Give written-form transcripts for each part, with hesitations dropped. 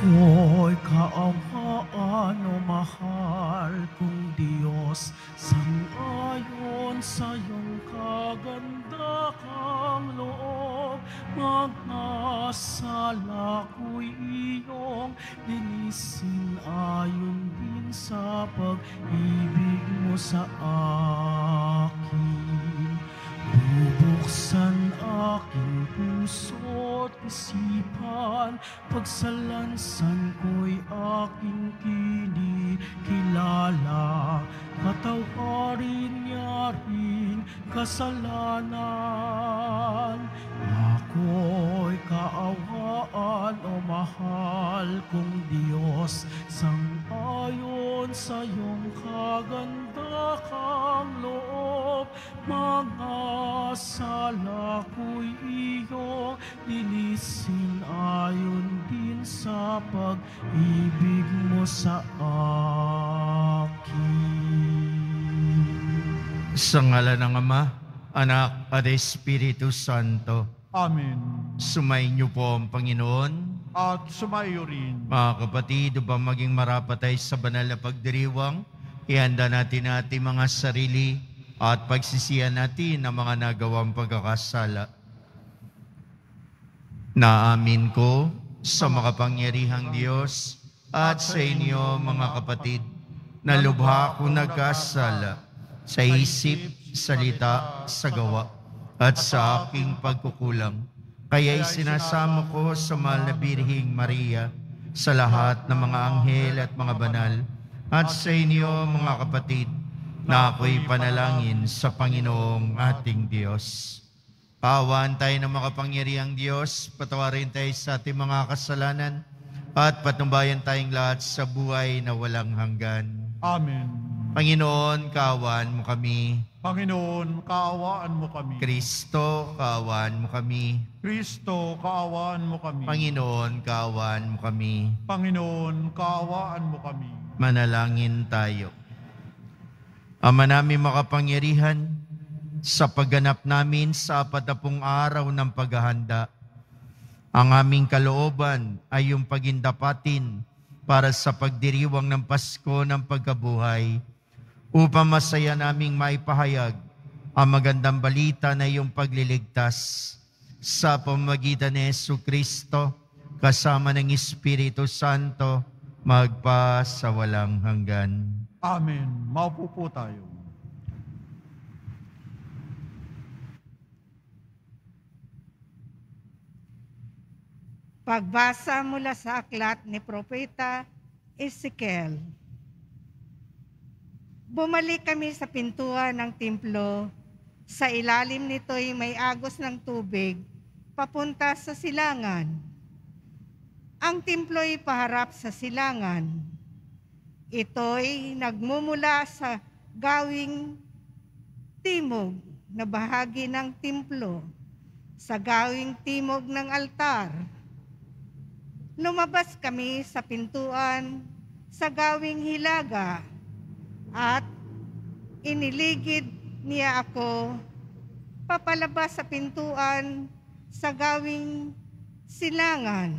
Ako'y kaawaan o mahal kong Diyos, sang-ayon sa iyong kaganda kang loob. Mga sala ko'y iyong linisin, ayon din sa pag-ibig mo sa akin. Bubuksan aking puso't isipan, pagsalansan ko'y aking kinikilala. Patawarin niya rin kasalanan. Ako'y kaawaan o mahal kong Diyos, sang-ayon sa iyong kaganda kang loob. Mga sala ko'y iyong linisin, ayon din sa pag-ibig mo sa akin. Sa ngala ng Ama, Anak at Espiritu Santo. Amen. Sumayin niyo po ang Panginoon. At sumayo rin. Mga kapatid, upang maging marapatay sa banal na pagdiriwang, ihanda natin ating mga sarili at pagsisihan natin ang mga nagawang pagkakasala. Naamin ko sa makapangyarihang Diyos at sa inyo mga kapatid, na lubha akong nagkasala sa isip, salita, sa gawa, at sa aking pagkukulang. Kaya'y sinasamo ko sa mahal na Birheng Maria, sa lahat ng mga anghel at mga banal, at sa inyo mga kapatid, na ako'y panalangin sa Panginoong ating Diyos. Kaawaan tayo ng makapangyarihang Diyos, patawarin tayo sa ating mga kasalanan, at patnubayan tayong lahat sa buhay na walang hanggan. Amen. Panginoon, kaawaan mo kami. Panginoon, kaawaan mo kami. Kristo, kaawaan mo kami. Kristo, kaawaan mo kami. Panginoon, kaawaan mo kami. Panginoon, kaawaan mo kami. Manalangin tayo. Ama namin makapangyarihan, sa pagganap namin sa 40 araw ng paghahanda, ang aming kalooban ay yung pagindapatin para sa pagdiriwang ng Pasko ng pagkabuhay, upang masaya naming maipahayag ang magandang balita na iyong pagliligtas sa pamamagitan ni Jesucristo kasama ng Espiritu Santo magpa sa walang hanggan. Amen. Maupo po tayo. Pagbasa mula sa aklat ni Propeta Ezekiel. Bumalik kami sa pintuan ng templo. Sa ilalim nito'y may agos ng tubig papunta sa silangan. Ang templo'y paharap sa silangan. Ito'y nagmumula sa gawing timog na bahagi ng templo, sa gawing timog ng altar. Lumabas kami sa pintuan sa gawing hilaga at iniligid niya ako papalabas sa pintuan sa gawing silangan.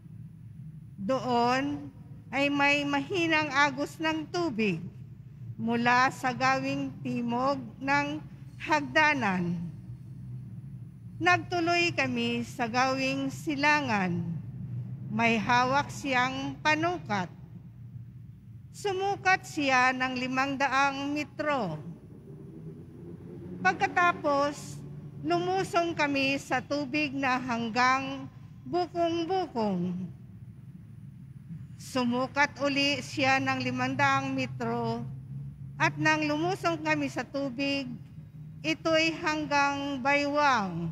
Doon ay may mahinang agos ng tubig mula sa gawing timog ng hagdanan. Nagtuloy kami sa gawing silangan. May hawak siyang panukat. Sumukat siya ng 500 metro. Pagkatapos, lumusong kami sa tubig na hanggang bukong-bukong. Sumukat uli siya ng 500 metro at nang lumusong kami sa tubig, ito'y hanggang baywang.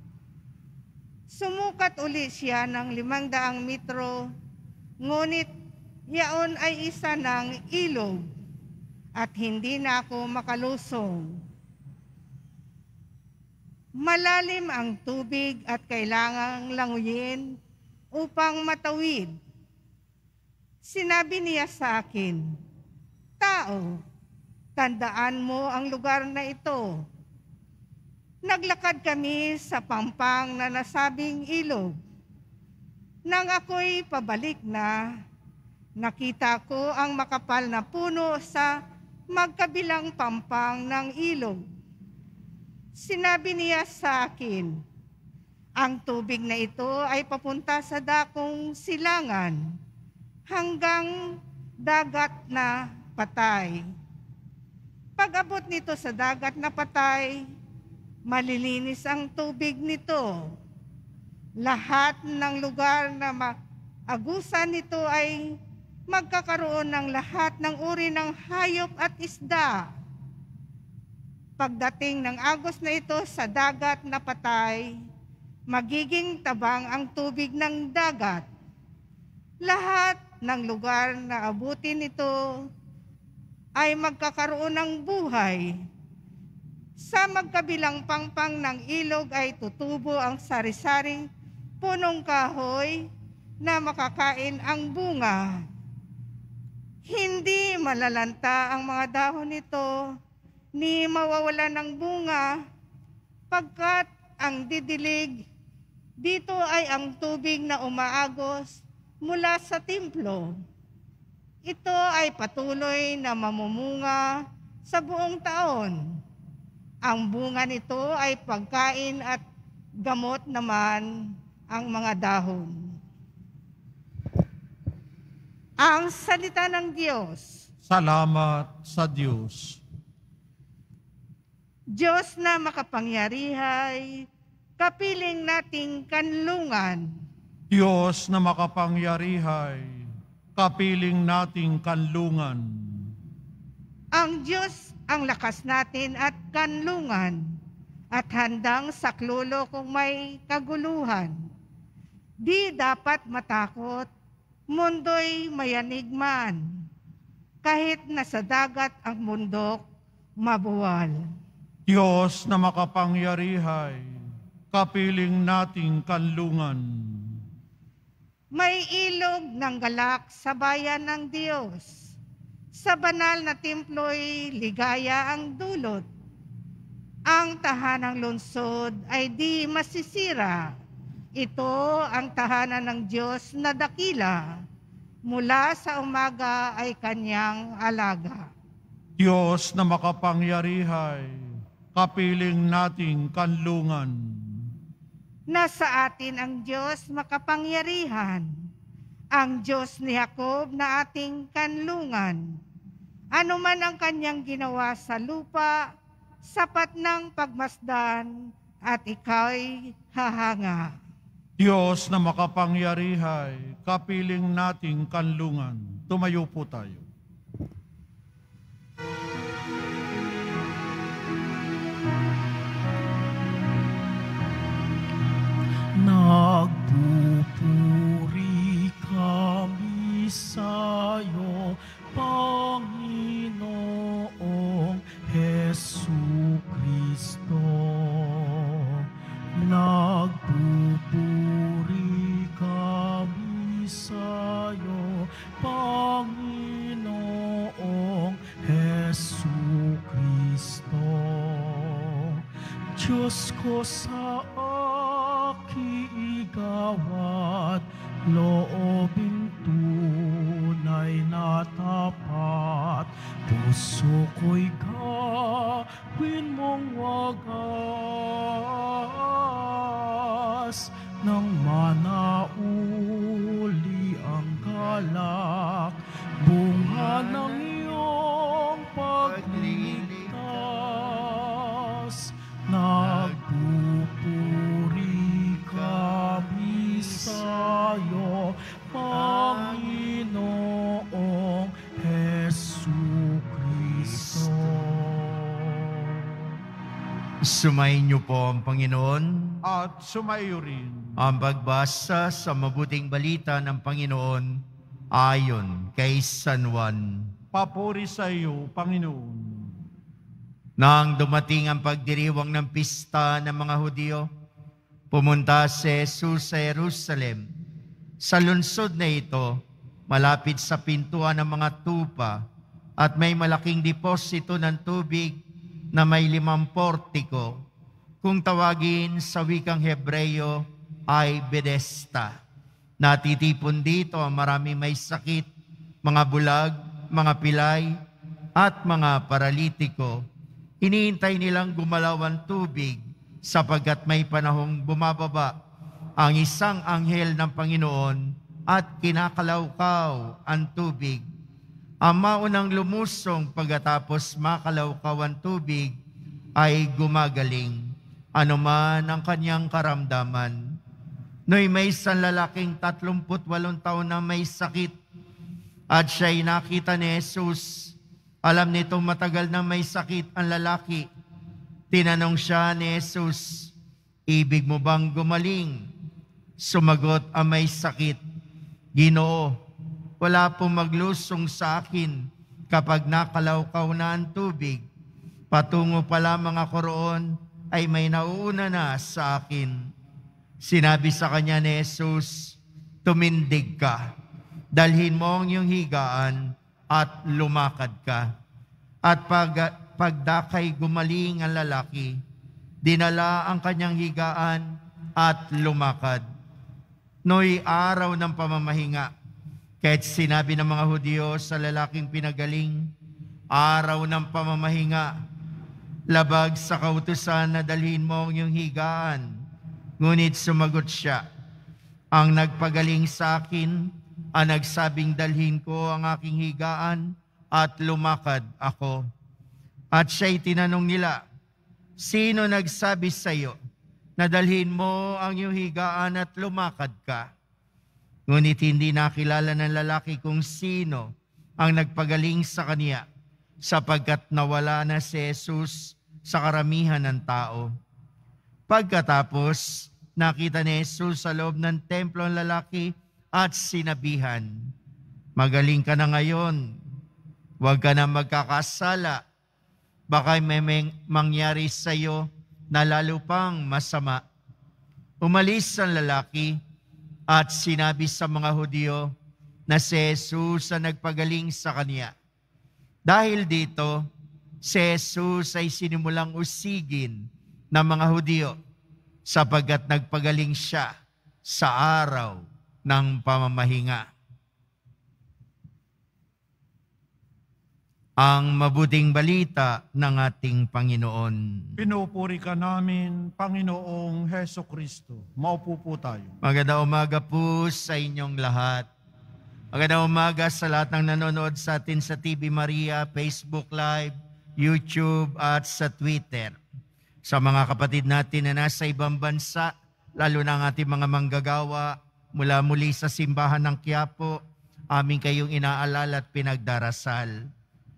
Sumukat uli siya ng 500 metro, ngunit yaon ay isa ng ilog at hindi na ako makalusong. Malalim ang tubig at kailangang languyin upang matawid. Sinabi niya sa akin, "Tao, tandaan mo ang lugar na ito." Naglakad kami sa pampang na nasabing ilog. Nang ako'y pabalik na, nakita ko ang makapal na puno sa magkabilang pampang ng ilog. Sinabi niya sa akin, ang tubig na ito ay papunta sa dakong silangan hanggang dagat na patay. Pag-abot nito sa dagat na patay, malilinis ang tubig nito. Lahat ng lugar na maagusan nito ay magkakaroon ng lahat ng uri ng hayop at isda. Pagdating ng agos na ito sa dagat na patay, magiging tabang ang tubig ng dagat. Lahat ng lugar na abutin nito ay magkakaroon ng buhay. Sa magkabilang pangpang ng ilog ay tutubo ang sari-saring punong kahoy na makakain ang bunga. Hindi malalanta ang mga dahon nito, ni mawawala ng bunga, pagkat ang didilig dito ay ang tubig na umaagos mula sa templo. Ito ay patuloy na mamumunga sa buong taon. Ang bunga nito ay pagkain at gamot naman ang mga dahon. Ang salita ng Diyos. Salamat sa Diyos. Diyos na makapangyarihay, kapiling nating kanlungan. Diyos na makapangyarihay, kapiling nating kanlungan. Ang Diyos ang lakas natin at kanlungan, at handang saklolo kung may kaguluhan. Di dapat matakot, mundo'y mayanig man, kahit nasa dagat ang bundok, mabuwal. Diyos na makapangyarihay, kapiling nating kanlungan. May ilog ng galak sa bayan ng Diyos. Sa banal na templo'y ligaya ang dulot. Ang tahanang lungsod ay di masisira. Ito ang tahanan ng Diyos na dakila. Mula sa umaga ay kanyang alaga. Diyos na makapangyarihay, kapiling nating kanlungan. Nasa atin ang Diyos makapangyarihan, ang Diyos ni Jacob na ating kanlungan. Ano man ang kanyang ginawa sa lupa, sapat ng pagmasdan at ikaw'y hahanga. Diyos na makapangyarihay, kapiling nating kanlungan. Tumayo po tayo. Nagpupuri kami sa'yo, Panginoong Jesucristo. Nagpupuri kami sa'yo, Panginoong Jesucristo. Diyos ko sa igawat, loobing tunay na tapat, puso ko'y gawin mong wagas, nang manauli ang galak, bunga ng iyong pagligtas. Nagpupuri kami sa'yo, Panginoong Jesucristo. Sumayin niyo po ang Panginoon. At sumayo rin. Ang pagbasa sa mabuting balita ng Panginoon ayon kay San Juan. Papuri sa iyo, Panginoon. Nang dumating ang pagdiriwang ng pista ng mga Hudyo, pumunta si Jesus sa Jerusalem. Sa lungsod na ito, malapit sa pintuan ng mga tupa, at may malaking deposito ng tubig na may 5 portiko, kung tawagin sa wikang Hebreyo ay Bethesda. Natitipon dito ang marami may sakit, mga bulag, mga pilay, at mga paralitiko. Hinihintay nilang gumalaw ang tubig sapagkat may panahong bumababa ang isang anghel ng Panginoon at kinakalawkaw ang tubig. Ang maunang lumusong pagkatapos makalawkaw ang tubig ay gumagaling, anuman ang kanyang karamdaman. No'y may isang lalaking 38 taon na may sakit at siya'y nakita ni Jesus. Alam nitong matagal na may sakit ang lalaki. Tinanong siya ni Jesus, "Ibig mo bang gumaling?" Sumagot ang may sakit, "Ginoo, wala pong maglusong sa akin kapag nakalawkaw na ang tubig. Patungo pa lamang ako roon ay may nauuna na sa akin." Sinabi sa kanya ni Jesus, "Tumindig ka, dalhin mo ang iyong higaan at lumakad ka." At pagdakay gumaling ang lalaki, dinala ang kanyang higaan at lumakad. No'y araw ng pamamahinga, kahit sinabi ng mga Hudyo sa lalaking pinagaling, araw ng pamamahinga, labag sa kautusan na dalhin mo ang iyong higaan. Ngunit sumagot siya, "Ang nagpagaling sa akin, ang nagsabing dalhin ko ang aking higaan at lumakad ako." At siya'y tinanong nila, "Sino nagsabi sa iyo na dalhin mo ang iyong higaan at lumakad ka?" Ngunit hindi nakilala ng lalaki kung sino ang nagpagaling sa kanya, sapagkat nawala na si Jesus sa karamihan ng tao. Pagkatapos, nakita ni Jesus sa loob ng templo ang lalaki at sinabihan, "Magaling ka na ngayon, huwag ka na magkakasala, baka may mangyari sa iyo na lalo pang masama." Umalis ang lalaki at sinabi sa mga Hudyo na si Jesus ang nagpagaling sa kanya. Dahil dito, si Jesus ay sinimulang usigin ng mga Hudyo sapagkat nagpagaling siya sa araw ng pamamahinga. Ang mabuting balita ng ating Panginoon. Pinupuri ka namin, Panginoong Heso Kristo. Maupo po tayo. Magandang umaga po sa inyong lahat. Magandang umaga sa lahat ng nanonood sa atin sa TV Maria, Facebook Live, YouTube at sa Twitter. Sa mga kapatid natin na nasa ibang bansa, lalo na ang ating mga manggagawa, mula muli sa simbahan ng Quiapo, aming kayong inaalala at pinagdarasal.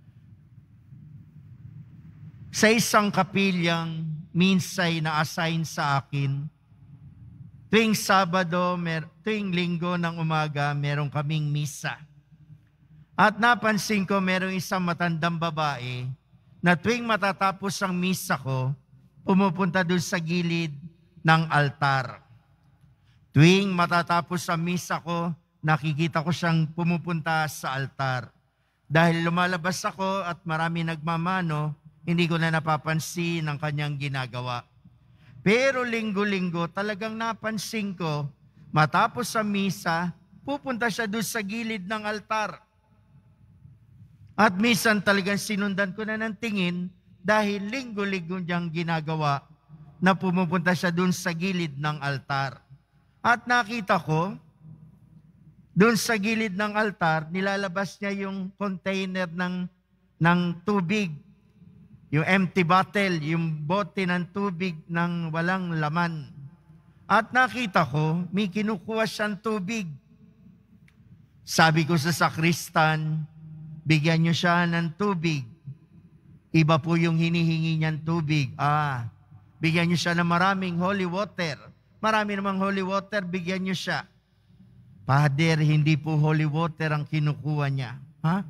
Sa isang kapilyang minsay na assign sa akin, tuwing tuwing linggo ng umaga, meron kaming misa. At napansin ko merong isang matandang babae na tuwing matatapos ang misa ko, pumupunta doon sa gilid ng altar. Tuwing matatapos ang misa ko, nakikita ko siyang pumupunta sa altar. Dahil lumalabas ako at marami nagmamano, hindi ko na napapansin ang kanyang ginagawa. Pero linggo-linggo talagang napansin ko, matapos sa misa, pupunta siya doon sa gilid ng altar. At minsan talagang sinundan ko na ng tingin dahil linggo-linggo niyang ginagawa na pumupunta siya doon sa gilid ng altar. At nakita ko, doon sa gilid ng altar, nilalabas niya yung container ng tubig. Yung empty bottle, yung bote ng tubig ng walang laman. At nakita ko, may kinukuha siyang tubig. Sabi ko sa sakristan, bigyan niyo siya ng tubig. Iba po yung hinihingi niyang tubig. Bigyan niyo siya ng maraming holy water. Marami namang holy water, bigyan niyo siya. Father, hindi po holy water ang kinukuha niya.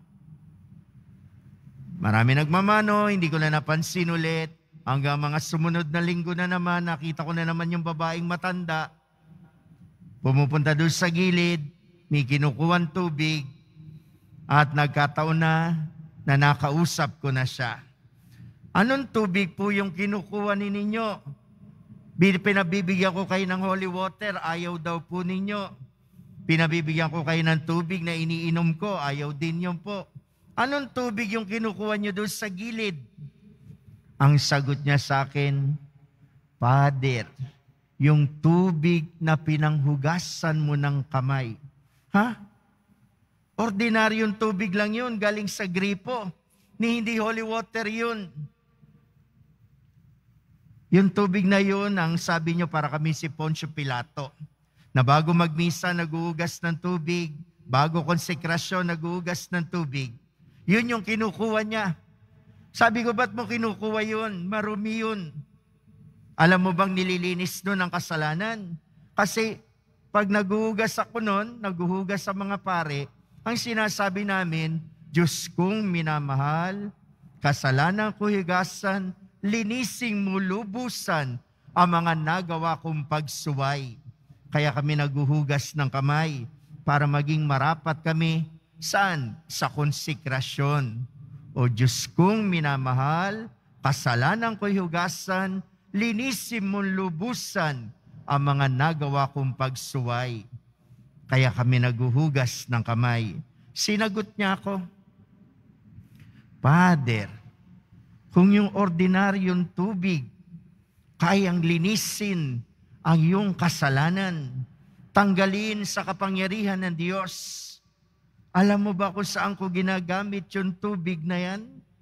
Marami nagmamano, hindi ko na napansin ulit. Hanggang mga sumunod na linggo na naman, nakita ko na naman yung babaeng matanda. Pumupunta doon sa gilid, may kinukuhan tubig, at nagkataon na nakausap ko na siya. Anong tubig po yung kinukuha ninyo? Pinabibigyan ko kayo ng holy water, ayaw daw po ninyo. Pinabibigyan ko kayo ng tubig na iniinom ko, ayaw din yun po. Anong tubig yung kinukuha nyo doon sa gilid? Ang sagot niya sa akin, Father, yung tubig na pinanghugasan mo ng kamay. Ha? Ordinaryong tubig lang yun, galing sa gripo. Ni hindi holy water yun. Yung tubig na yun, ang sabi nyo para kami si Poncio Pilato, na bago magmisa, naguhugas ng tubig, bago konsekrasyon, naguhugas ng tubig. Yun yung kinukuha niya. Sabi ko, ba't mo kinukuha yun? Marumi yun. Alam mo bang nililinis nun ang kasalanan? Kasi pag naguhugas ako nun, naguhugas sa mga pare, ang sinasabi namin, Diyos kong minamahal, kasalanan ko higasan, linising mo lubusan ang mga nagawa kong pagsuway. Kaya kami naguhugas ng kamay para maging marapat kami. Saan? Sa konsekrasyon. O Diyos kong minamahal, kasalanan ko'y hugasan, linisin mong lubusan ang mga nagawa kong pagsuway. Kaya kami naguhugas ng kamay. Sinagot niya ako, Father, kung yung ordinaryong tubig kayang linisin ang iyong kasalanan, tanggalin sa kapangyarihan ng Diyos, alam mo ba kung saan ko ginagamit yung tubig na yan?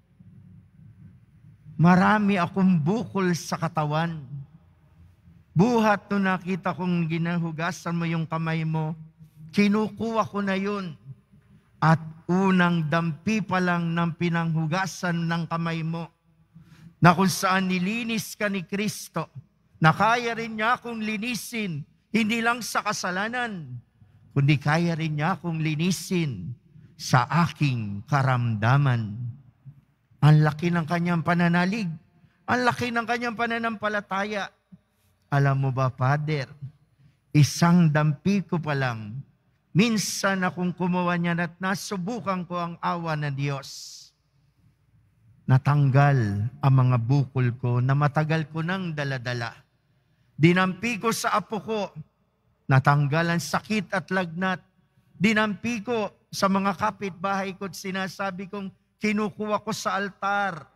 Marami akong bukol sa katawan. Buhat nung nakita kong ginahugasan mo yung kamay mo, kinukuha ko na yun. At unang dampi pa lang ng pinanghugasan ng kamay mo, na kung saan nilinis ka ni Kristo, na kaya rin niya akong linisin, hindi lang sa kasalanan, kundi kaya rin niya akong linisin sa aking karamdaman. Ang laki ng kanyang pananalig. Ang laki ng kanyang pananampalataya. Alam mo ba, Father, isang dampi ko pa lang, minsan akong kumuha niyan at nasubukan ko ang awa ng Diyos. Natanggal ang mga bukol ko na matagal ko nang daladala. Dinampi ko sa apo ko, natanggal ang sakit at lagnat. Dinampi ko sa mga kapitbahay ko at sinasabi kong kinukuha ko sa altar.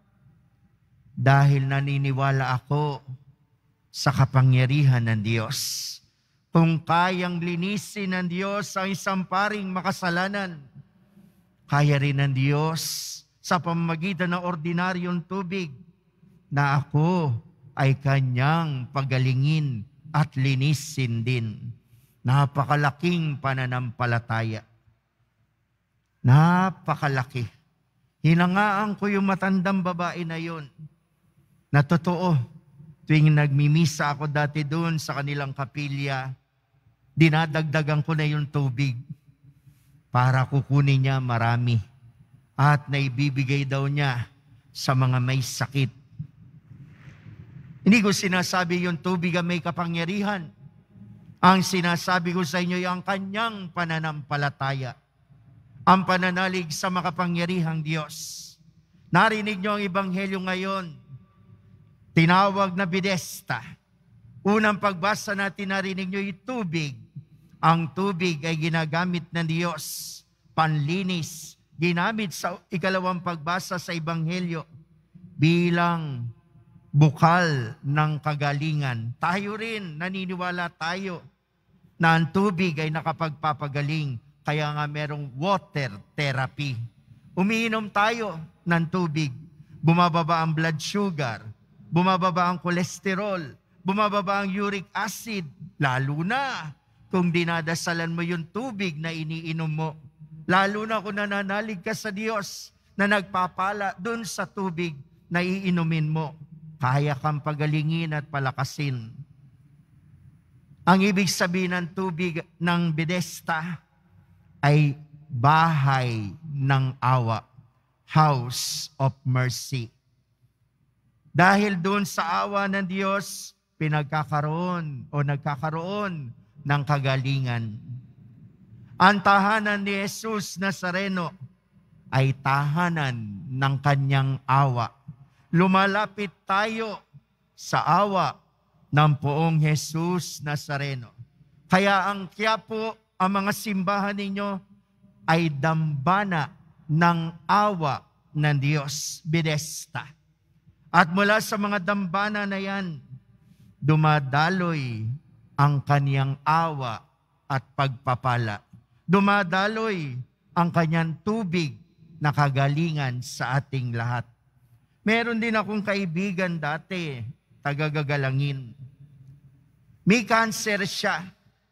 Dahil naniniwala ako sa kapangyarihan ng Diyos. Kung kayang linisin ng Diyos ang isang paring makasalanan, kaya rin ng Diyos sa pamamagitan ng ordinaryong tubig na ako ay kanyang pagalingin at linisin din. Napakalaking pananampalataya. Napakalaki. Hinangaan ko yung matandang babae na yun. Na totoo, tuwing nagmimisa ako dati doon sa kanilang kapilya, dinadagdagan ko na yung tubig para kukunin niya marami. At naibibigay daw niya sa mga may sakit. Hindi ko sinasabi yung tubig ang may kapangyarihan. Ang sinasabi ko sa inyo ay ang kanyang pananampalataya. Ang pananalig sa makapangyarihang Diyos. Narinig niyo ang ebanghelyo ngayon. Tinawag na Bethesda. Unang pagbasa natin, narinig niyo yung tubig. Ang tubig ay ginagamit ng Diyos. Panlinis. Ginamit sa ikalawang pagbasa sa ebanghelyo bilang bukal ng kagalingan. Tayo rin, naniniwala tayo na ang tubig ay nakapagpapagaling. Kaya nga merong water therapy. Umiinom tayo ng tubig. Bumababa ang blood sugar. Bumababa ang kolesterol. Bumababa ang uric acid. Lalo na kung dinadasalan mo yung tubig na iniinom mo. Lalo na kung nananalig ka sa Diyos na nagpapala dun sa tubig na iinumin mo. Kaya kang pagalingin at palakasin. Ang ibig sabihin ng tubig ng Bethesda ay bahay ng awa, house of mercy. Dahil doon sa awa ng Diyos, nagkakaroon ng kagalingan. Ang tahanan ni Jesus Nazareno ay tahanan ng kanyang awa. Lumalapit tayo sa awa ng poong Jesus Nazareno. Kaya ang Quiapo, ang mga simbahan ninyo ay dambana ng awa ng Diyos, Bethesda. At mula sa mga dambana na yan, dumadaloy ang kaniyang awa at pagpapala. Dumadaloy ang kanyang tubig na kagalingan sa ating lahat. Meron din akong kaibigan dati, tagagagalangin. May cancer siya.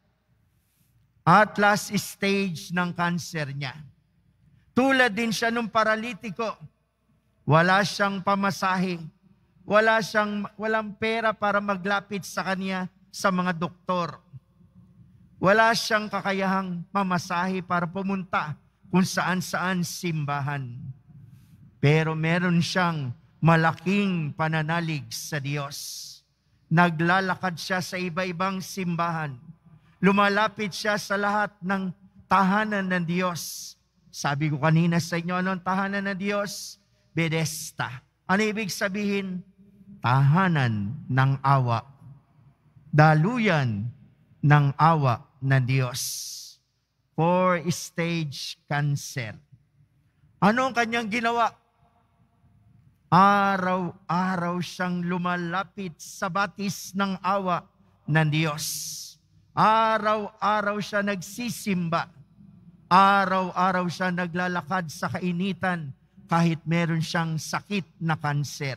At last stage ng cancer niya. Tulad din siya nung paralitiko. Wala siyang pamasahe. Walang pera para maglapit sa kanya sa mga doktor. Wala siyang kakayahang mamasahe para pumunta kung saan-saan simbahan. Pero meron siyang malaking pananalig sa Diyos. Naglalakad siya sa iba-ibang simbahan. Lumalapit siya sa lahat ng tahanan ng Diyos. Sabi ko kanina sa inyo, anong tahanan ng Diyos? Bethesda. Ano ibig sabihin? Tahanan ng awa. Daluyan ng awa ng Diyos. 4-stage cancer. Ano ang kanyang ginawa? Araw-araw siyang lumalapit sa batis ng awa ng Diyos. Araw-araw siya nagsisimba. Araw-araw siya naglalakad sa kainitan kahit meron siyang sakit na kanser.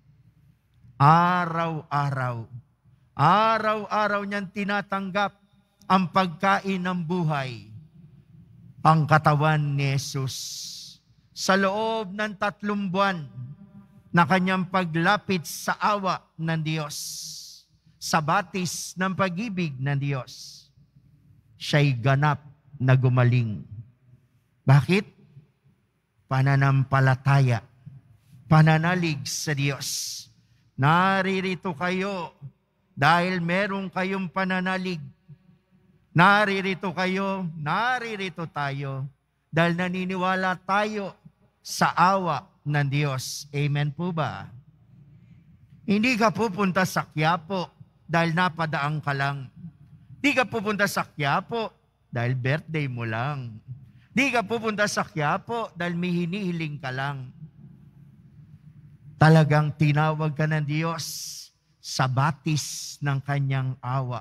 Araw-araw. Araw-araw niyang tinatanggap ang pagkain ng buhay, ang katawan ni Jesus. Sa loob ng 3 buwan na kanyang paglapit sa awa ng Diyos, sa batis ng pag-ibig ng Diyos, siya'y ganap na gumaling. Bakit? Pananampalataya, pananalig sa Diyos. Naririto kayo dahil meron kayong pananalig. Naririto kayo, naririto tayo dahil naniniwala tayo sa awa ng Diyos. Amen po ba? Hindi ka pupunta sa Quiapo dahil napadaang ka lang. Di ka pupunta sa Quiapo dahil birthday mo lang. Di ka pupunta sa Quiapo dahil may hinihiling ka lang. Talagang tinawag ka ng Diyos sa batis ng kanyang awa.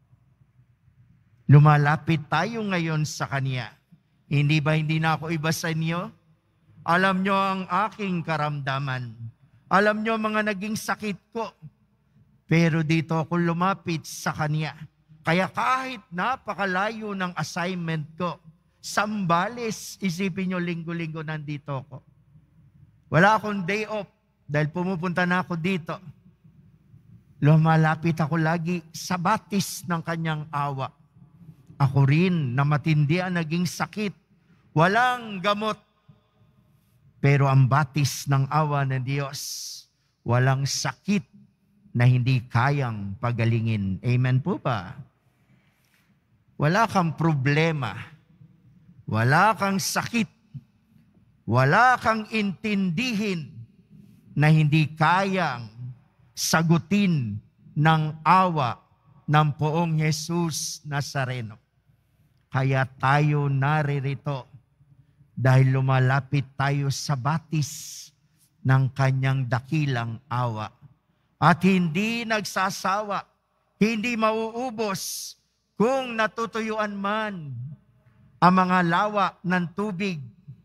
Lumalapit tayo ngayon sa Kanya. Hindi ba hindi na ako iba sa inyo? Alam nyo ang aking karamdaman. Alam nyo mga naging sakit ko. Pero dito ako lumapit sa Kanya. Kaya kahit napakalayo ng assignment ko, Sambales, isipin nyo linggo-linggo nandito ako. Wala akong day off dahil pumupunta na ako dito. Lumalapit ako lagi sa batis ng kanyang awa. Ako rin na matindi ang naging sakit. Walang gamot. Pero ang batis ng awa ng Diyos, walang sakit na hindi kayang pagalingin. Amen po ba? Wala kang problema. Wala kang sakit. Wala kang intindihin na hindi kayang sagutin ng awa ng Poong Jesus Nazareno. Kaya tayo naririto dahil lumalapit tayo sa batis ng kanyang dakilang awa. At hindi nagsasawa, hindi mauubos kung natutuyuan man ang mga lawa ng tubig.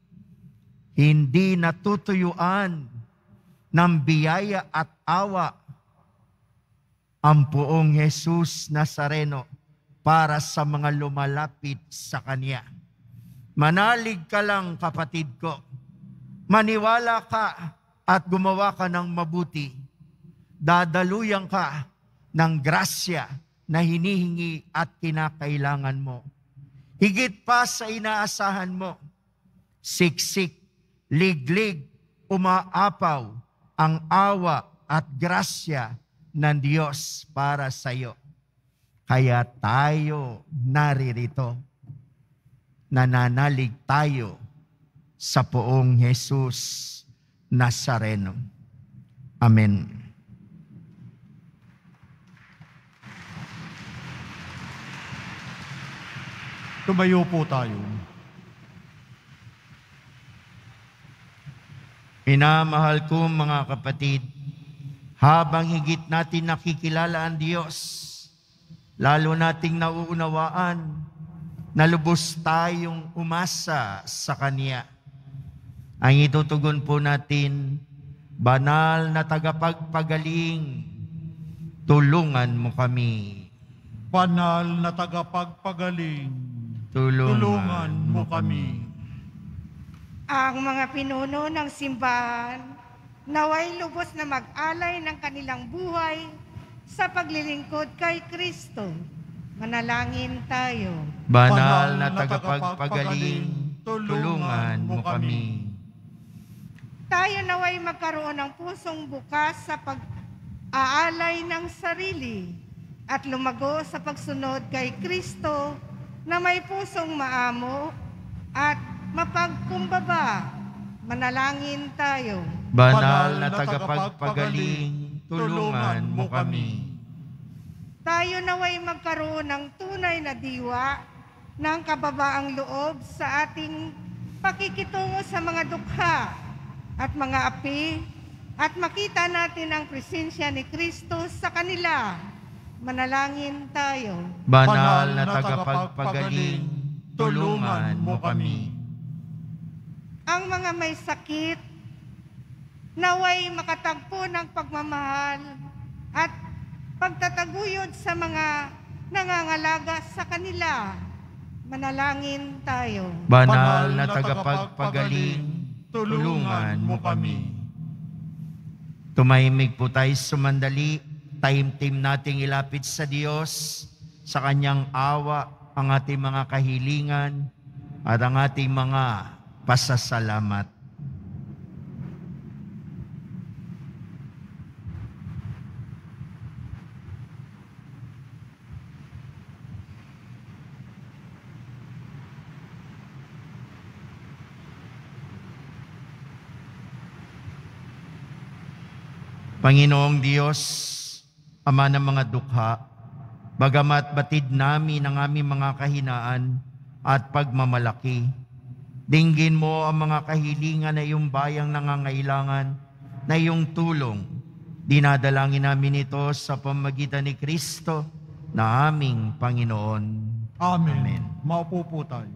Hindi natutuyuan ng biyaya at awa ang Poong Jesus Nazareno para sa mga lumalapit sa Kanya. Manalig ka lang, kapatid ko. Maniwala ka at gumawa ka ng mabuti. Dadaluyan ka ng grasya na hinihingi at kinakailangan mo. Higit pa sa inaasahan mo, siksik, liglig, umaapaw ang awa at grasya ng Diyos para sa iyo. Kaya tayo naririto. Nananalig tayo sa Poong Jesus Nazareno. Amen. Tumayo po tayo. Minamahal ko mga kapatid, habang higit natin nakikilala ang Diyos, lalo nating nauunawaan na lubos tayong umasa sa Kanya. Ang itutugon po natin, banal na tagapagpagaling, tulungan mo kami. Banal na tagapagpagaling, Tulungan mo kami. Ang mga pinuno ng simbahan naway lubos na mag-alay ng kanilang buhay sa paglilingkod kay Kristo. Manalangin tayo. Banal na tagapagpagaling, tulungan mo kami. Tayo naway magkaroon ng pusong bukas sa pag-aalay ng sarili at lumago sa pagsunod kay Kristo na may pusong maamo at mapagkumbaba. Manalangin tayo. Banal na tagapagpagaling, tulungan mo kami. Tayo naway magkaroon ng tunay na diwa ng kababaang loob sa ating pakikitungo sa mga dukha at mga api at makita natin ang presensya ni Kristo sa kanila. Manalangin tayo. Banal na tagapagpagaling, tulungan mo kami. Ang mga may sakit, naway makatagpo ng pagmamahal at pagtataguyod sa mga nangangalaga sa kanila. Manalangin tayo. Banal na tagapagpagaling, tulungan mo kami. Tumahimik po tayo sumandali. Taimtim nating ilapit sa Diyos, sa Kanyang awa, ang ating mga kahilingan at ang ating mga pasasalamat. Panginoong Diyos, Ama ng mga dukha, bagamat batid namin ang aming mga kahinaan at pagmamalaki, dinggin mo ang mga kahilingan na iyong bayang nangangailangan na iyong tulong. Dinadalangin namin ito sa pamamagitan ni Kristo na aming Panginoon. Amen. Amen. Maupo po tayo.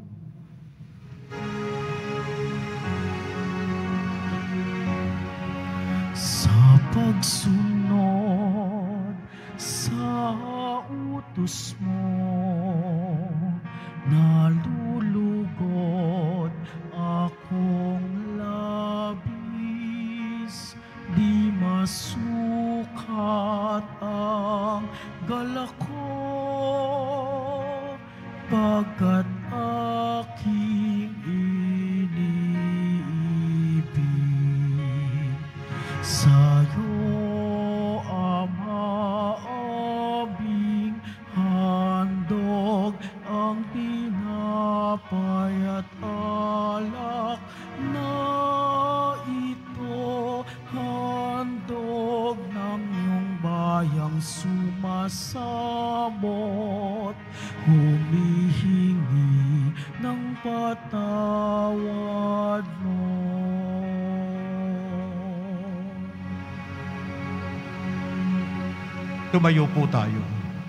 Sa pagsunod sa utos mo, nalulugod akong labis, di masukat ang galak ko, pagkat aking iniibig. Sa'yo, Ama, aming handog ang tinapay at alak na ito, handog ng iyong bayang sumasabot, humihingi ng patawad mo. Tumayo po tayo.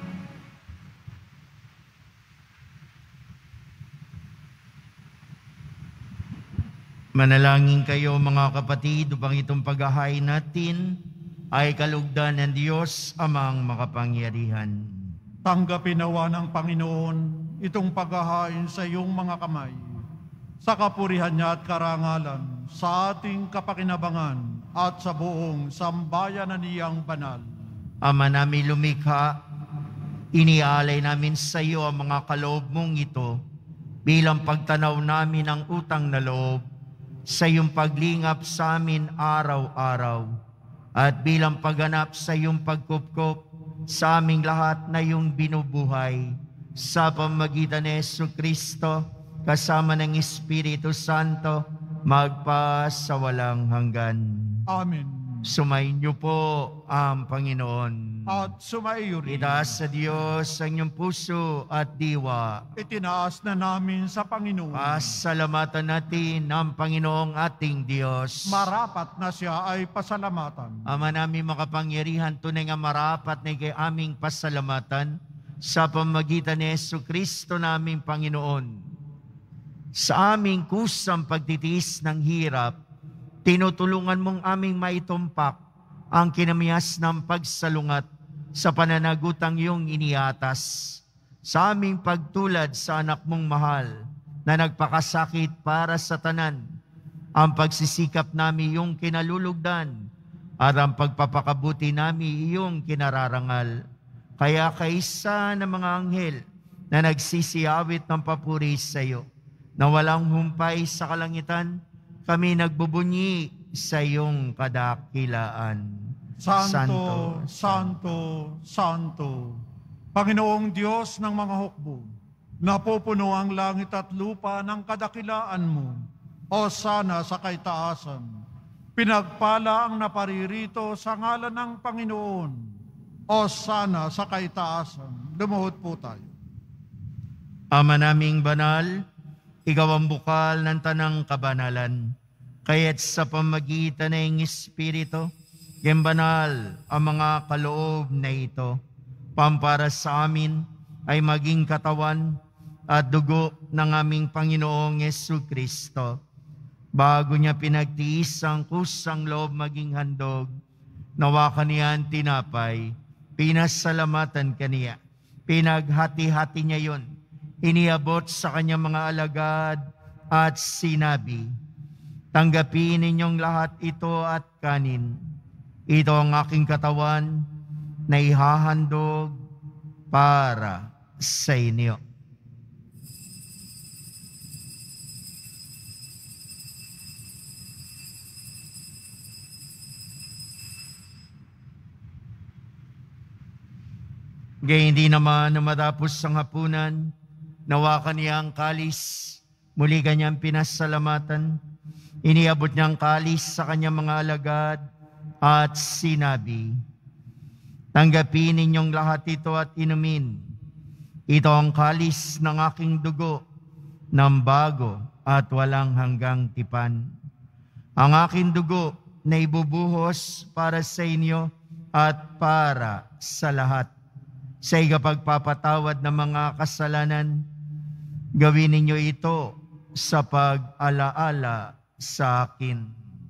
Manalangin kayo mga kapatid upang itong paghahain natin ay kalugdan ng Diyos Amang makapangyarihan. Tanggapin nawa ng Panginoon itong paghahain sa iyong mga kamay, sa kapurihan niya at karangalan, sa ating kapakinabangan at sa buong sambayanan niyang banal. Ama namin lumikha, inialay namin sa iyo ang mga kaloob mong ito bilang pagtanaw namin ng utang na loob sa iyong paglingap sa amin araw-araw at bilang pagganap sa iyong pagkupkop sa aming lahat na iyong binubuhay sa pamamagitan ni Jesucristo kasama ng Espiritu Santo magpa sa walang hanggan. Amen. Sumainyo po ang Panginoon. At sumaiyo rin. Itaas sa Diyos ang inyong puso at diwa. Itinaas na namin sa Panginoon. Pasalamatan natin ang Panginoong ating Diyos. Marapat na siya ay pasalamatan. Ama namin makapangyarihan, tunay nga marapat na kay aming pasalamatan sa pamagitan ni Jesucristo naming Panginoon. Sa aming kusang pagtitiis ng hirap, tinutulungan mong aming maitumpak ang kinamihas ng pagsalungat sa pananagutang iyong iniatas. Sa aming pagtulad sa anak mong mahal na nagpakasakit para sa tanan, ang pagsisikap namin iyong kinalulugdan at ang pagpapakabuti namin iyong kinararangal. Kaya kaisa ng mga anghel na nagsisiyawit ng papuri sa iyo, na walang humpay sa kalangitan, kami nagbubunyi sa iyong kadakilaan. Santo, Santo, Santo, Panginoong Diyos ng mga hukbo, napupuno ang langit at lupa ng kadakilaan mo, o sana sa kaitaasan. Pinagpala ang naparirito sa ngalan ng Panginoon, o sana sa kaitaasan. Lumuhod po tayo. Ama naming banal, ikaw ang bukal ng tanang kabanalan. Kaya't sa pamagitan ng Espiritu, banal ang mga kaloob na ito. Pampara sa amin ay maging katawan at dugo ng aming Panginoong Jesucristo. Bago niya pinagtiis ang kusang loob maging handog, nawa kaniyan tinapay, pinasalamatan kaniya, pinaghati-hati niya yon, iniabot sa kanyang mga alagad at sinabi, tanggapin ninyong lahat ito at kanin. Ito ang aking katawan na ihahandog para sa inyo. Gayun hindi naman na matapos ang hapunan, nawakan niya ang kalis, muli kanyang pinasalamatan, iniabot niya ang kalis sa kanyang mga alagad at sinabi, tanggapin ninyong lahat ito at inumin. Ito ang kalis ng aking dugo, ng bago at walang hanggang tipan. Ang aking dugo na ibubuhos para sa inyo at para sa lahat. Sa ikapagpapatawad ng mga kasalanan, gawin ninyo ito sa pag-alaala sa akin.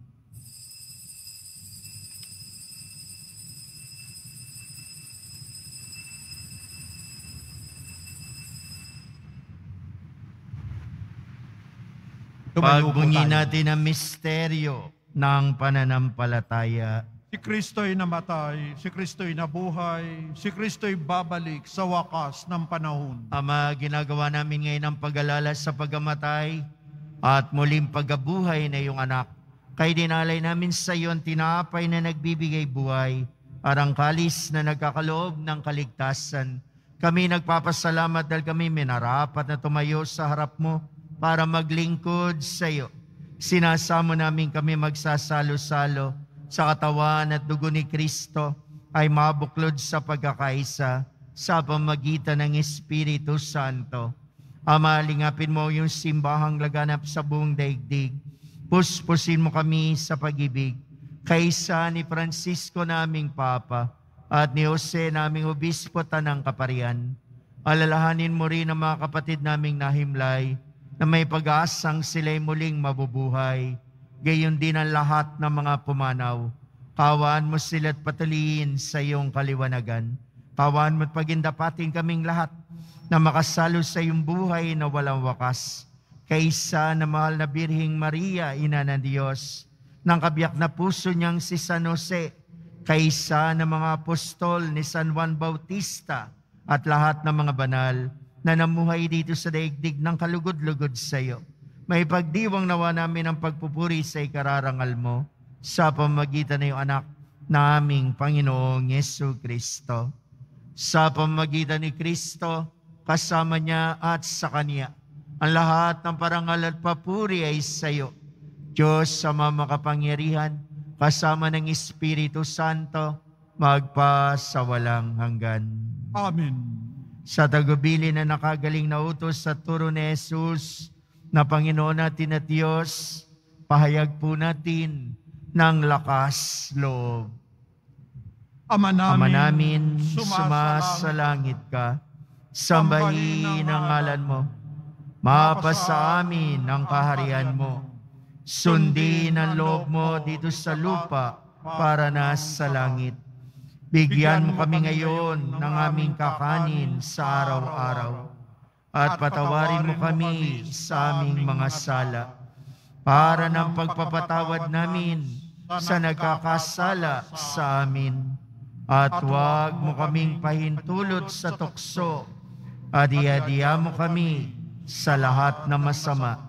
Pagbunyi natin ang misteryo ng pananampalataya. Si Kristo'y namatay, si Kristo'y nabuhay, si Kristo'y babalik sa wakas ng panahon. Ama, ginagawa namin ngayon ang pag-alala sa pagkamatay at muling pagkabuhay na iyong anak. Kaya dinalay namin sa iyo ang tinapay na nagbibigay buhay, arang kalis na nagkakaloob ng kaligtasan. Kami nagpapasalamat dahil kami minarapat na tumayo sa harap mo para maglingkod sa iyo. Sinasamo namin kami magsasalo-salo sa katawan at dugo ni Kristo ay mabuklod sa pagkakaisa sa pamagitan ng Espiritu Santo. Ama, lingapin mo yung simbahang laganap sa buong daigdig. Puspusin mo kami sa pag-ibig. Kaisa ni Francisco naming Papa at ni Jose naming Obispo Tanang Kaparian. Alalahanin mo rin ang mga kapatid naming nahimlay na may pag-aasang sila'y muling mabubuhay. Gayon din ang lahat ng mga pumanaw. Kawaan mo sila't patuloyin sa iyong kaliwanagan. Kawaan mo at pagindapatin kaming lahat na makasalo sa iyong buhay na walang wakas. Kaisa na mahal na Birheng Maria, Ina ng Diyos, ng kabiyak na puso niyang si San Jose, kaisa ng mga apostol ni San Juan Bautista at lahat ng mga banal na namuhay dito sa daigdig ng kalugod-lugod sa iyo. May pagdiwang nawa namin ang pagpupuri sa ikararangal mo sa pamagitan ng iyong anak na aming Panginoong Jesucristo. Sa pamagitan ni Kristo, kasama niya at sa Kanya, ang lahat ng parangal at papuri ay sa iyo. Diyos sa makapangyarihan, kasama ng Espiritu Santo, magpasawalang hanggan. Amen. Sa tagubili na nakagaling na utos sa turo ni Jesus, na Panginoon natin at Diyos, pahayag po natin ng lakas loob. Ama Ama namin, namin, sumasalangit ka, sambahin ang ngalan mo, mapasa amin ang kaharian mo, sundin ang loob mo dito sa lupa para nasa langit. Bigyan mo kami ngayon ng aming kakanin sa araw-araw, at patawarin mo kami sa aming mga sala, para ng pagpapatawad namin sa nagkakasala sa amin. At huwag mo kaming pahintulot sa tukso, at iadiya mo kami sa lahat na masama.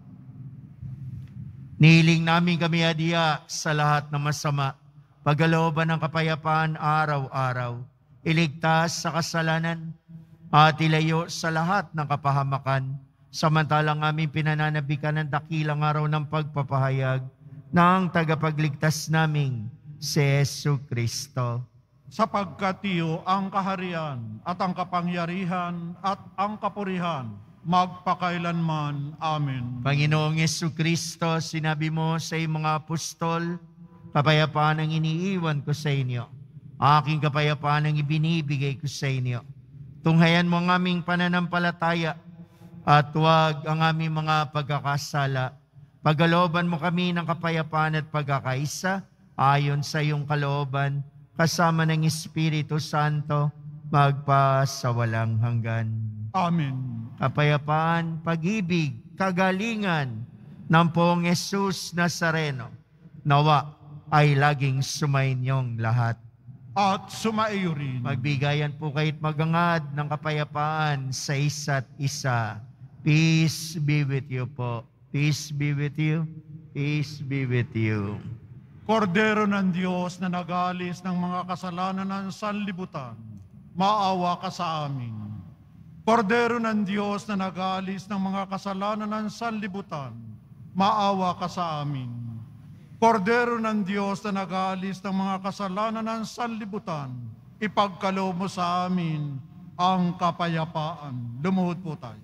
Nihiling namin kami adiya sa lahat na masama, pagkalooban ng kapayapaan araw-araw, iligtas sa kasalanan, at ilayo sa lahat ng kapahamakan, samantalang aming pinananabikan ng dakilang araw ng pagpapahayag ng tagapagligtas naming si Jesu Kristo. Sapagkat iyo ang kaharian at ang kapangyarihan at ang kapurihan magpakailanman. Amen. Panginoong Jesu Kristo, sinabi mo sa iyong mga apostol, kapayapaan ang iniiwan ko sa inyo. Aking kapayapaan ang ibinibigay ko sa inyo. Tunghayan mo ang aming pananampalataya at huwag ang aming mga pagkakasala. Pagkalooban mo kami ng kapayapaan at pagkakaisa ayon sa iyong kalooban, kasama ng Espiritu Santo, magpasawalang hanggan. Amen. Kapayapaan, pag-ibig, kagalingan ng Poong Jesus Nazareno, nawa ay laging sumainyong lahat. At sumaiyo rin. Magbigayan po kayo't magangad ng kapayapaan sa isa't isa. Peace be with you po. Peace be with you. Peace be with you. Kordero ng Diyos na nag-alis ng mga kasalanan ng sanlibutan, maawa ka sa amin. Kordero ng Diyos na nag-alis ng mga kasalanan ng sanlibutan, maawa ka sa amin. Kordero ng Diyos na nag-alis ng mga kasalanan ng sanlibutan, ipagkaloob mo sa amin ang kapayapaan. Lumuhod po tayo.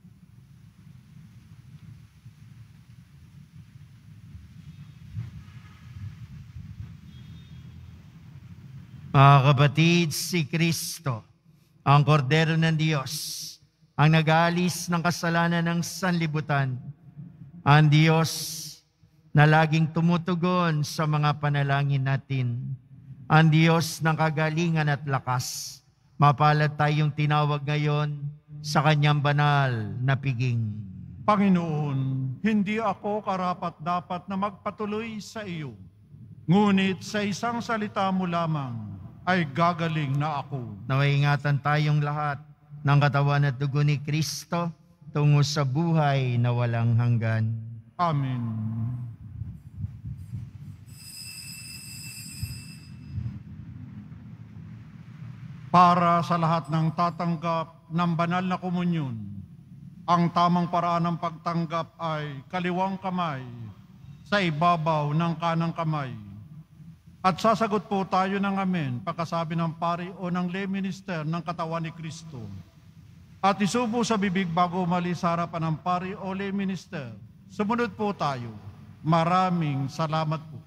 Mga kapatid, si Kristo, ang Kordero ng Diyos, ang nag-aalis ng kasalanan ng sanlibutan, ang Diyos na laging tumutugon sa mga panalangin natin, ang Diyos ng kagalingan at lakas. Mapalad tayong tinawag ngayon sa kanyang banal na piging. Panginoon, hindi ako karapat-dapat na magpatuloy sa iyo, ngunit sa isang salita mo lamang ay gagaling na ako. Naway ingatan tayong lahat ng katawan at dugo ni Kristo tungo sa buhay na walang hanggan. Amen. Para sa lahat ng tatanggap ng banal na komunyon, ang tamang paraan ng pagtanggap ay kaliwang kamay sa ibabaw ng kanang kamay. At sasagot po tayo ng amen pagkasabi ng pari o ng lay minister ng katawan ni Kristo. At isubo sa bibig bago umalis sa harapan ng pari o lay minister. Sumunod po tayo. Maraming salamat po.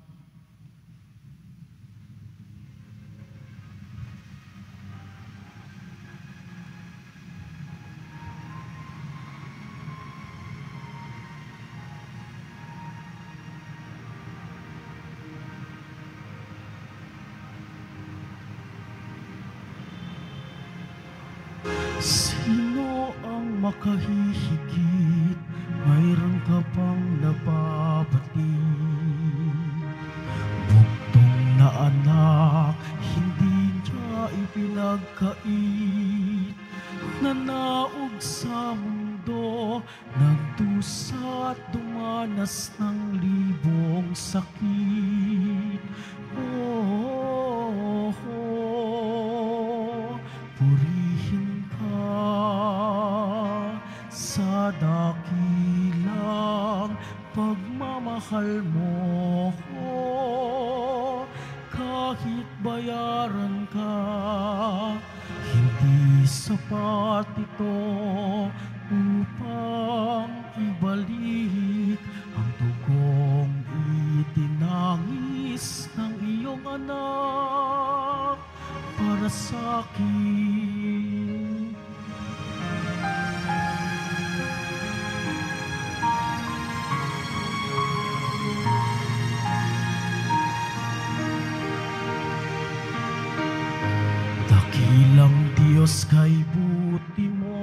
Sino ang makahihigit? Mayroon ka pang nababati. Bugtong na anak, hindi niya ipinagkait. Nanaog sa mundo, nagdusa at dumanas ng libong sakit. Oh, purihin ka sa dakilang pagmamahal mo. bayaran ka. Hindi sapat ito upang ibalik ang dugong itinangis ng iyong anak para sa akin. Dakilang Diyos kay buti mo,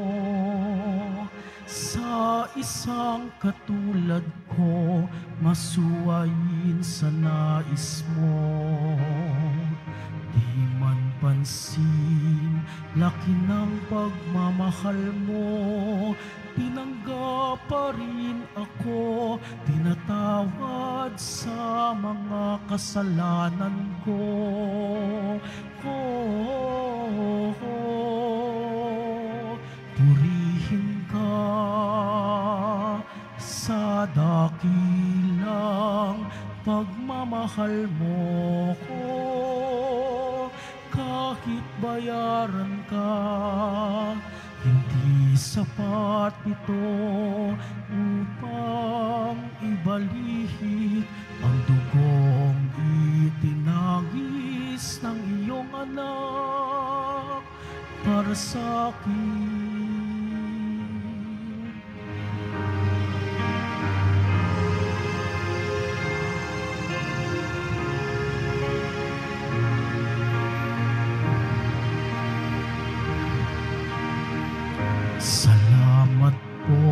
sa isang katulad ko masuwayin sa nais mo. Di man pansin, laki ng pagmamahal mo, tinanggap pa rin ako, tinatawad sa mga kasalanan ko. Purihin ka sa dakilang pagmamahal mo ko. Kahit bayaran ka, hindi sapat ito upang ibalik ang dugong itinangis ng iyong anak para sa akin. Salamat po,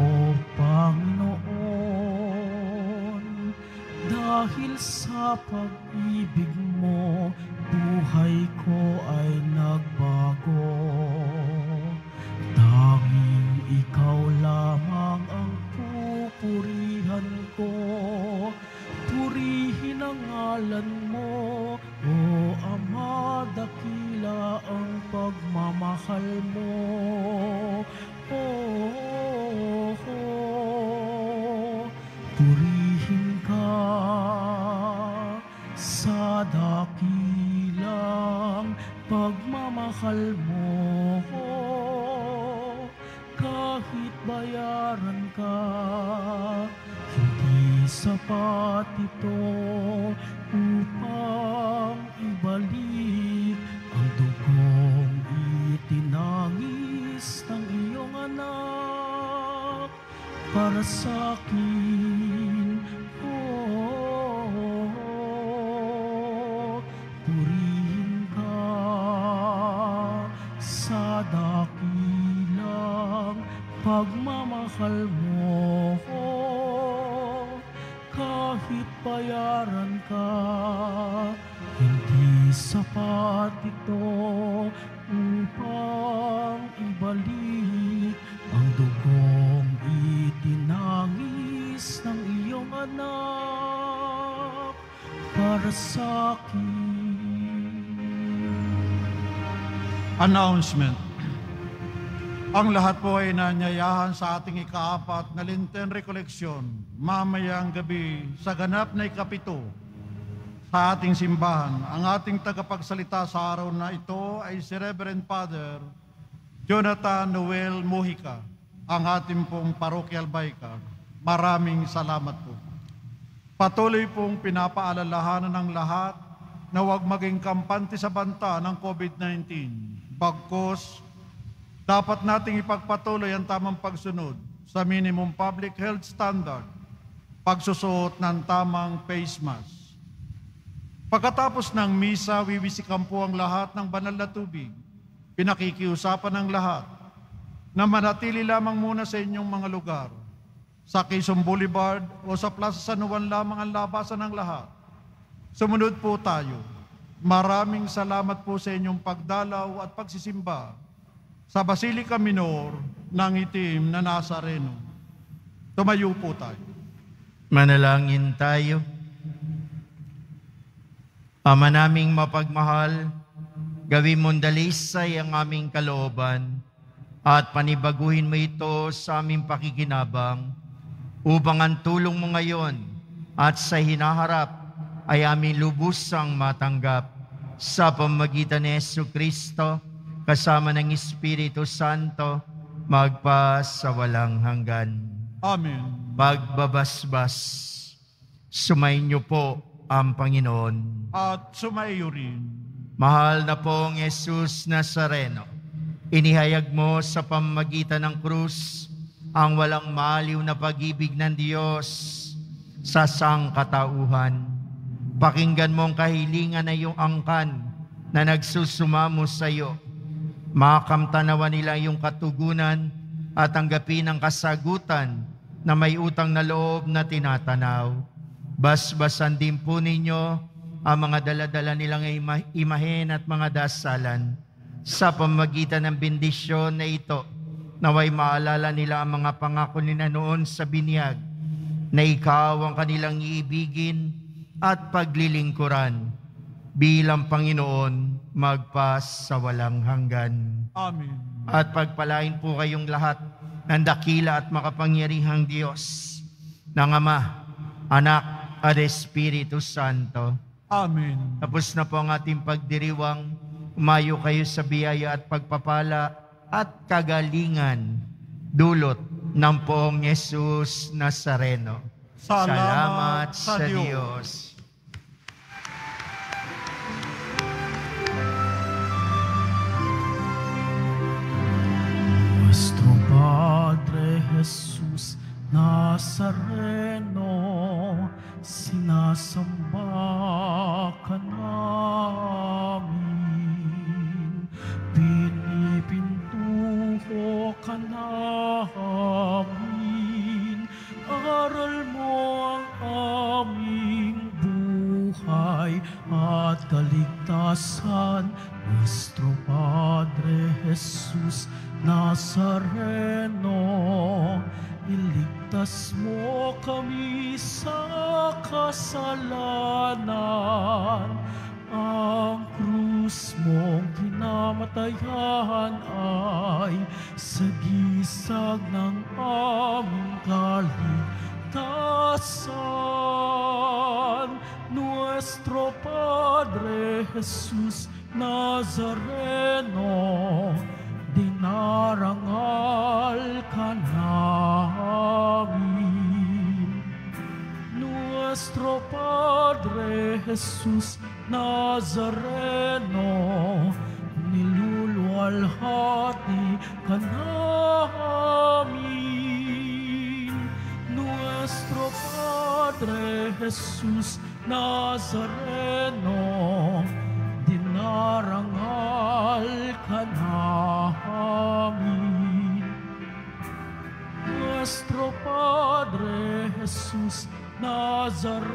Panginoon, dahil sa pag-ibig mo, buhay ko ay nagbago. Tanging ikaw lamang ang pupurihan ko. Purihin ang ngalan mo, O Ama, dakila ang pagmamahal mo. Purihin ka sa dakilang pagmamahal mo. Kahit bayaran ka, hindi sapat ito upang ibalik ang dugong itinangis ng iyong anak para sa akin. Purihin ka sa dakilang pagmamahal mo. Kahit bayaran ka, hindi sapat ito upang ibalik ang dugong itinangis ng iyong anak para sa akin. Announcement. Ang lahat po ay nanyayahan sa ating ika-4 na Lenten Recollection mamayang gabi sa ganap na ikapito sa ating simbahan. Ang ating tagapagsalita sa araw na ito ay si Reverend Father Jonathan Noel Mojica, ang ating pong parochial vicar. Maraming salamat po. Patuloy pong pinapaalalahanan ng lahat na huwag maging kampante sa banta ng COVID-19. Bagkus, dapat nating ipagpatuloy ang tamang pagsunod sa minimum public health standard, pagsusuot ng tamang face mask. Pagkatapos ng misa, wiwisikan po ang lahat ng banal na tubig. Pinakikiusapan ng lahat na manatili lamang muna sa inyong mga lugar. Sa Quezon Boulevard o sa Plaza San Juan lamang ang labasan ng lahat. Sumunod po tayo. Maraming salamat po sa inyong pagdalaw at pagsisimba sa Basilica Minor ng Itim na Nazareno. Tumayo po tayo. Manalangin tayo. Ama naming mapagmahal, gawin mong dalisay ang aming kalooban at panibaguhin mo ito sa aming pakikinabang upang ang tulong mo ngayon at sa hinaharap ay aming lubusang matanggap sa pamamagitan ni Jesucristo, kasama ng Espiritu Santo, magpa sa walang hanggan. Amen. Pagbabasbas, sumainyo po ang Panginoon. At sumaiyo rin. Mahal na pong Jesus Nazareno, inihayag mo sa pamamagitan ng krus ang walang maliw na pag-ibig ng Diyos sa sangkatauhan. Pakinggan mo ang kahilingan na iyong angkan na nagsusumamo sa iyo. Makamtanawan nila iyong katugunan at tanggapin ang kasagutan na may utang na loob na tinatanaw. Basbasan din po ninyo ang mga daladala nilang imahen at mga dasalan sa pamamagitan ng bendisyon na ito, naway maalala nila ang mga pangako nila noon sa binyag, na ikaw ang kanilang iibigin at paglilingkuran bilang Panginoon magpas sa walang hanggan. Amen. At pagpalain po kayong lahat ng dakila at makapangyarihang Diyos, ng Ama, Anak, at Espiritu Santo. Amen. Tapos na po ang ating pagdiriwang. Umayo kayo sa biyaya at pagpapala at kagalingan dulot ng poong Jesus Nazareno. Salamat sa Diyos. Nuestro Padre Jesus Nazareno, sinasamba ka namin, pinipintuho ka namin, aral mo ang aming buhay at kaligtasan. Nuestro Padre Jesus Nazareno, iligtas mo kami sa kasalanan. Ang krus mong kinamatayan ay sagisag ng aming kaligtasan. Nuestro Padre Jesus Nazareno, dinarangal ka namin. Nuestro Padre Jesus Nazareno, niluluwalhati ka namin. Nuestro Padre Jesus Nazareno, dinarangal ka namin. Nuestro Padre Jesus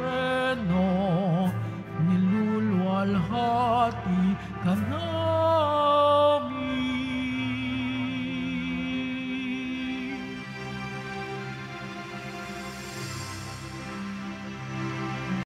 Nazareno, niluluwalhati ka namin.